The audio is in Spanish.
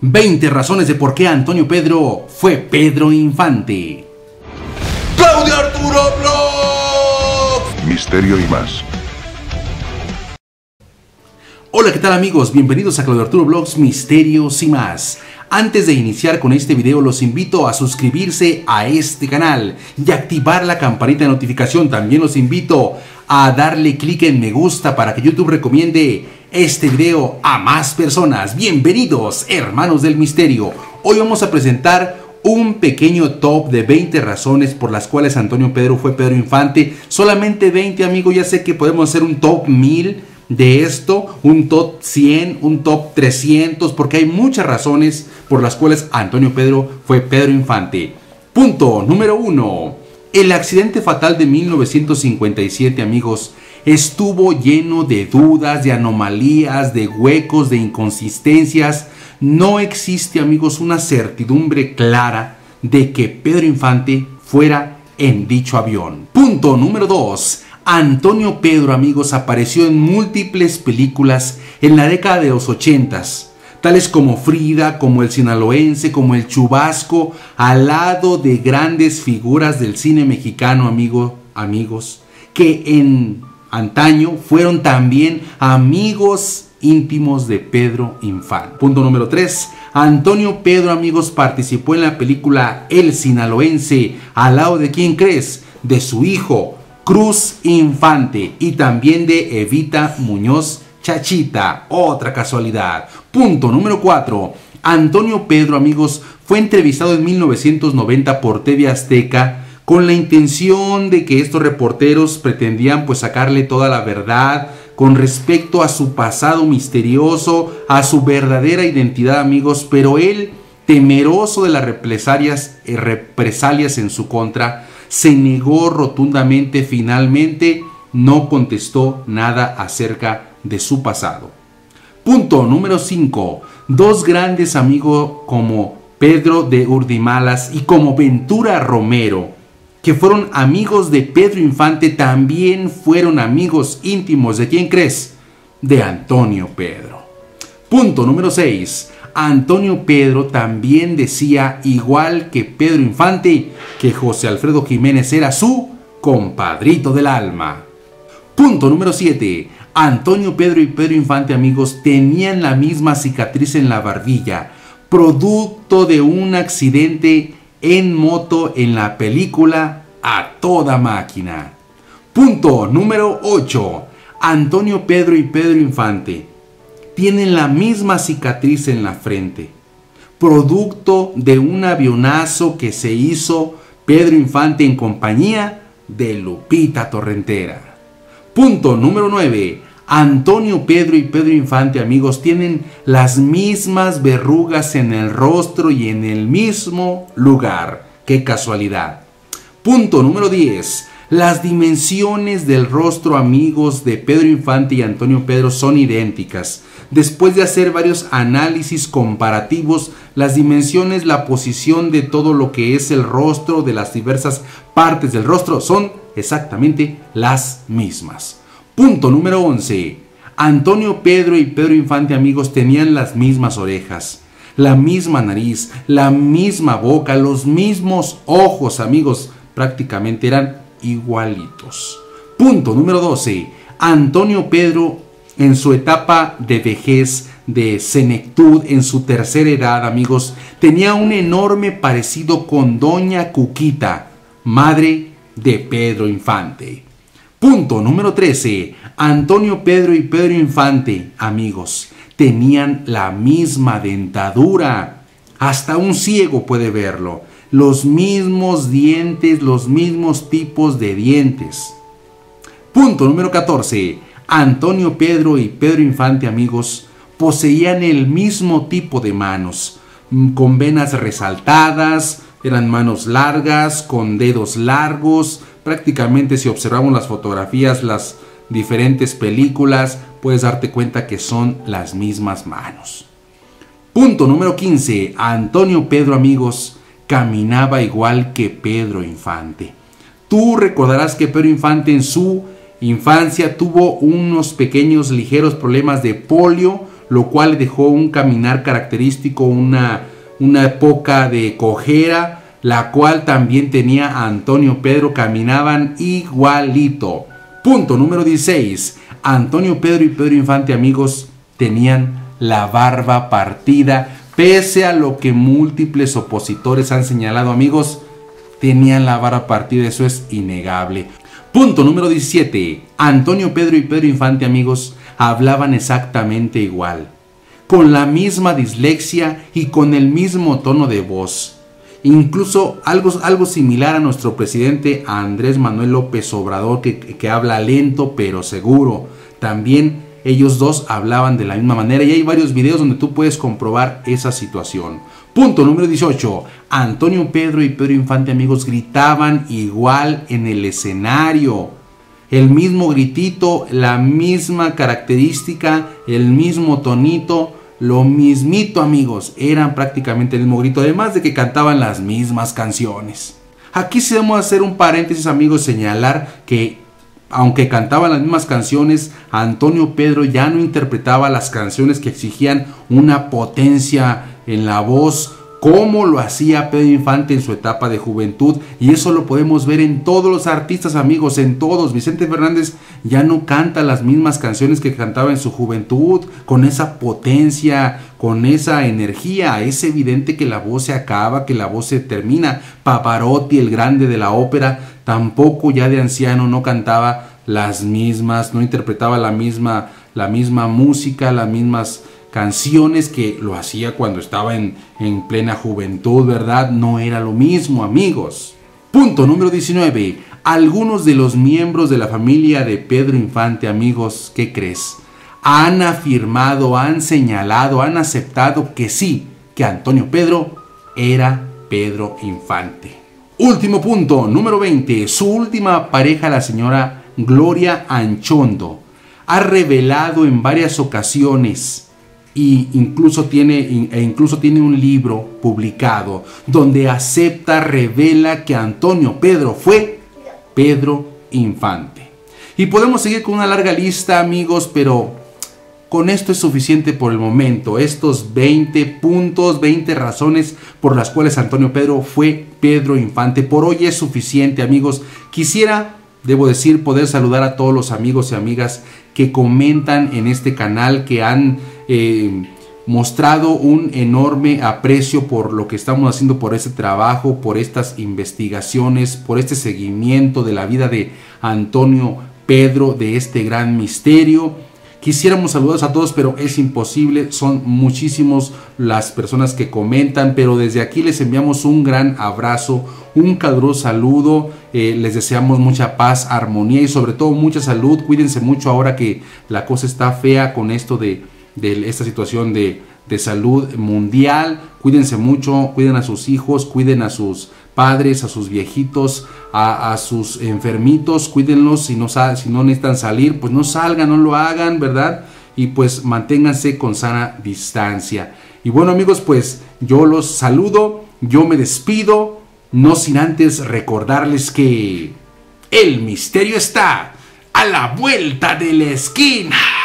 20 razones de por qué Antonio Pedro fue Pedro Infante. ¡Claudio Arturo Vlogs! Misterio y más. Hola, ¿qué tal amigos? Bienvenidos a Claudio Arturo Vlogs, Misterios y más. Antes de iniciar con este video, los invito a suscribirse a este canal y activar la campanita de notificación. También los invito a darle clic en me gusta para que YouTube recomiende este video a más personas. Bienvenidos, hermanos del misterio. Hoy vamos a presentar un pequeño top de 20 razones por las cuales Antonio Pedro fue Pedro Infante. Solamente 20, amigos. Ya sé que podemos hacer un top 1000 de esto, un top 100, un top 300, porque hay muchas razones por las cuales Antonio Pedro fue Pedro Infante. Punto número 1. El accidente fatal de 1957, amigos, estuvo lleno de dudas, de anomalías, de huecos, de inconsistencias. No existe, amigos, una certidumbre clara de que Pedro Infante fuera en dicho avión. Punto número 2. Antonio Pedro, amigos, apareció en múltiples películas en la década de los 80s, tales como Frida, como El Sinaloense, como El Chubasco, al lado de grandes figuras del cine mexicano, amigos, que en antaño fueron también amigos íntimos de Pedro Infante. Punto número 3. Antonio Pedro, amigos, participó en la película El Sinaloense, al lado de ¿quién crees? De su hijo Cruz Infante y también de Evita Muñoz Chachita. Otra casualidad. Punto número 4. Antonio Pedro, amigos, fue entrevistado en 1990 por TV Azteca con la intención de que estos reporteros pretendían sacarle toda la verdad con respecto a su pasado misterioso, a su verdadera identidad, amigos, pero él, temeroso de las represalias en su contra, se negó rotundamente. Finalmente no contestó nada acerca de su pasado. Punto número 5. Dos grandes amigos como Pedro de Urdimalas y como Ventura Romero, que fueron amigos de Pedro Infante, también fueron amigos íntimos de ¿quién crees? De Antonio Pedro. Punto número 6. Antonio Pedro también decía, igual que Pedro Infante, que José Alfredo Jiménez era su compadrito del alma. Punto número 7. Antonio Pedro y Pedro Infante, amigos, tenían la misma cicatriz en la barbilla, producto de un accidente en moto en la película A Toda Máquina. Punto número 8. Antonio Pedro y Pedro Infante tienen la misma cicatriz en la frente, producto de un avionazo que se hizo Pedro Infante en compañía de Lupita Torrentera. Punto número 9. Antonio Pedro y Pedro Infante, amigos, tienen las mismas verrugas en el rostro y en el mismo lugar. ¡Qué casualidad! Punto número 10. Las dimensiones del rostro, amigos, de Pedro Infante y Antonio Pedro son idénticas. Después de hacer varios análisis comparativos, las dimensiones, la posición de todo lo que es el rostro, de las diversas partes del rostro, son exactamente las mismas. Punto número 11. Antonio Pedro y Pedro Infante, amigos, tenían las mismas orejas, la misma nariz, la misma boca, los mismos ojos, amigos, prácticamente eran igualitos. Punto número 12. Antonio Pedro, en su etapa de vejez, de senectud, en su tercera edad, amigos, tenía un enorme parecido con Doña Cuquita, madre de Pedro Infante. Punto número 13. Antonio Pedro y Pedro Infante, amigos, tenían la misma dentadura. Hasta un ciego puede verlo. Los mismos dientes, los mismos tipos de dientes. Punto número 14. Antonio Pedro y Pedro Infante, amigos, poseían el mismo tipo de manos, con venas resaltadas, eran manos largas, con dedos largos. Prácticamente, si observamos las fotografías, las diferentes películas, puedes darte cuenta que son las mismas manos. Punto número 15. Antonio Pedro, amigos, caminaba igual que Pedro Infante. Tú recordarás que Pedro Infante en su infancia tuvo unos pequeños ligeros problemas de polio, lo cual dejó un caminar característico, una época de cojera, la cual también tenía a Antonio Pedro, caminaban igualito. Punto número 16. Antonio Pedro y Pedro Infante, amigos, tenían la barba partida, pese a lo que múltiples opositores han señalado, amigos, tenían la barba partida, eso es innegable. Punto número 17. Antonio Pedro y Pedro Infante, amigos, hablaban exactamente igual, con la misma dislexia y con el mismo tono de voz. Incluso algo similar a nuestro presidente Andrés Manuel López Obrador, que habla lento pero seguro. También ellos dos hablaban de la misma manera y hay varios videos donde tú puedes comprobar esa situación. Punto número 18. Antonio Pedro y Pedro Infante, amigos, gritaban igual en el escenario. El mismo gritito, la misma característica, el mismo tonito, lo mismito, amigos. Eran prácticamente el mismo grito, además de que cantaban las mismas canciones. Aquí sí debemos hacer un paréntesis, amigos, señalar que aunque cantaban las mismas canciones, Antonio Pedro ya no interpretaba las canciones que exigían una potencia en la voz, como lo hacía Pedro Infante en su etapa de juventud, y eso lo podemos ver en todos los artistas, amigos, en todos. Vicente Fernández ya no canta las mismas canciones que cantaba en su juventud, con esa potencia, con esa energía. Es evidente que la voz se acaba, que la voz se termina. Pavarotti, el grande de la ópera, tampoco ya de anciano no cantaba las mismas, no interpretaba la misma música, las mismas canciones que lo hacía cuando estaba en plena juventud, ¿verdad? No era lo mismo, amigos. Punto número 19. Algunos de los miembros de la familia de Pedro Infante, amigos, ¿qué crees? Han afirmado, han señalado, han aceptado que sí, que Antonio Pedro era Pedro Infante. Último punto, número 20. Su última pareja, la señora Gloria Anchondo, ha revelado en varias ocasiones y incluso tiene un libro publicado donde revela que Antonio Pedro fue Pedro Infante. Y podemos seguir con una larga lista, amigos, pero con esto es suficiente por el momento. Estos 20 puntos, 20 razones por las cuales Antonio Pedro fue Pedro Infante. Por hoy es suficiente, amigos. Quisiera, debo decir, poder saludar a todos los amigos y amigas que comentan en este canal, que han mostrado un enorme aprecio por lo que estamos haciendo, por este trabajo, por estas investigaciones, por este seguimiento de la vida de Antonio Pedro, de este gran misterio. Quisiéramos saludar a todos, pero es imposible, son muchísimos las personas que comentan, pero desde aquí les enviamos un gran abrazo, un caluroso saludo, les deseamos mucha paz, armonía y sobre todo mucha salud. Cuídense mucho ahora que la cosa está fea con esto de esta situación de salud mundial. Cuídense mucho, cuiden a sus hijos, cuiden a sus padres, a sus viejitos, a sus enfermitos, cuídenlos. Si no necesitan salir, pues no salgan, no lo hagan, ¿verdad? Y pues manténganse con sana distancia. Y bueno, amigos, pues yo los saludo, yo me despido, no sin antes recordarles que el misterio está a la vuelta de la esquina.